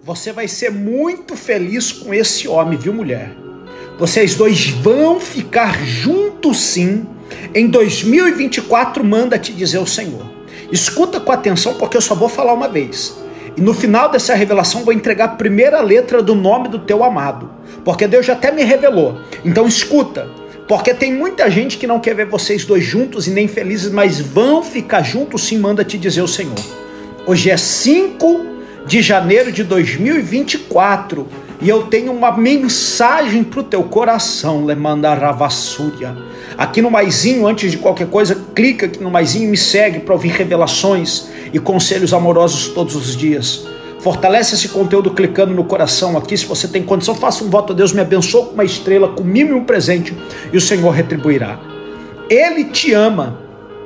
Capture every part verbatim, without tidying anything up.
Você vai ser muito feliz com esse homem, viu, mulher? Vocês dois vão ficar juntos sim. Em dois mil e vinte e quatro, manda te dizer o Senhor. Escuta com atenção, porque eu só vou falar uma vez. E no final dessa revelação, vou entregar a primeira letra do nome do teu amado. Porque Deus já até me revelou. Então escuta. Porque tem muita gente que não quer ver vocês dois juntos e nem felizes, mas vão ficar juntos sim, manda te dizer o Senhor. Hoje é cinco de janeiro de dois mil e vinte e quatro. E eu tenho uma mensagem para o teu coração, Lemandaravassúria. Aqui no maisinho, antes de qualquer coisa, clica aqui no maisinho e me segue para ouvir revelações e conselhos amorosos todos os dias. Fortalece esse conteúdo clicando no coração aqui. Se você tem condição, faça um voto a Deus, me abençoe com uma estrela, com mimo e um presente, e o Senhor retribuirá. Ele te ama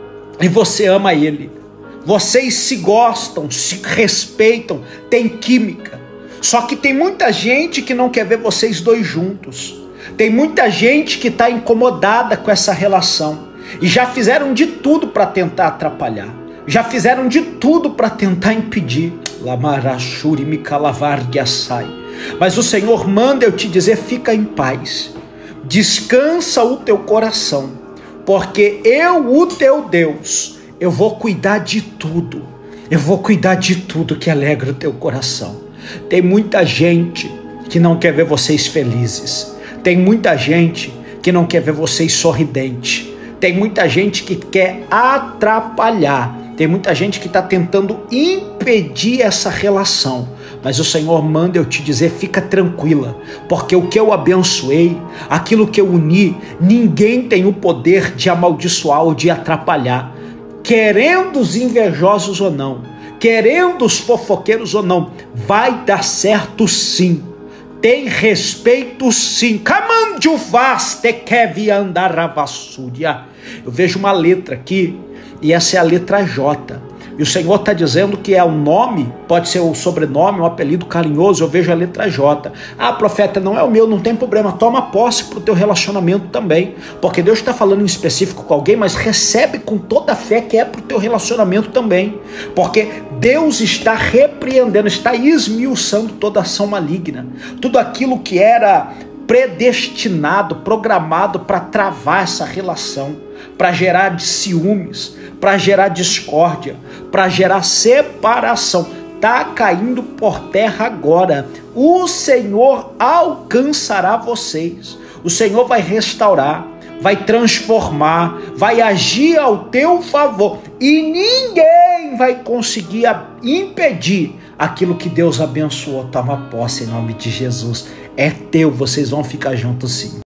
e você ama Ele. Vocês se gostam, se respeitam, tem química. Só que tem muita gente que não quer ver vocês dois juntos. Tem muita gente que está incomodada com essa relação. E já fizeram de tudo para tentar atrapalhar. Já fizeram de tudo para tentar impedir. Lamarachuri mikalavargiasai. Mas o Senhor manda eu te dizer, fica em paz. Descansa o teu coração. Porque eu, o teu Deus, eu vou cuidar de tudo. Eu vou cuidar de tudo que alegra o teu coração. Tem muita gente que não quer ver vocês felizes. Tem muita gente que não quer ver vocês sorridentes. Tem muita gente que quer atrapalhar. Tem muita gente que está tentando impedir essa relação. Mas o Senhor manda eu te dizer, fica tranquila. Porque o que eu abençoei, aquilo que eu uni, ninguém tem o poder de amaldiçoar ou de atrapalhar. Querendo os invejosos ou não, querendo os fofoqueiros ou não, vai dar certo sim. Tem respeito sim. Eu vejo uma letra aqui, e essa é a letra J. E o Senhor está dizendo que é o nome, pode ser o sobrenome, um apelido carinhoso. Eu vejo a letra J. Ah, profeta, não é o meu, não tem problema. Toma posse para o teu relacionamento também. Porque Deus está falando em específico com alguém, mas recebe com toda a fé que é para o teu relacionamento também. Porque Deus está repreendendo, está esmiuçando toda ação maligna. Tudo aquilo que era predestinado, programado para travar essa relação, para gerar ciúmes, para gerar discórdia, para gerar separação, está caindo por terra agora. O Senhor alcançará vocês, o Senhor vai restaurar, vai transformar, vai agir ao teu favor, e ninguém vai conseguir impedir aquilo que Deus abençoou. Toma posse em nome de Jesus, é teu, vocês vão ficar juntos sim.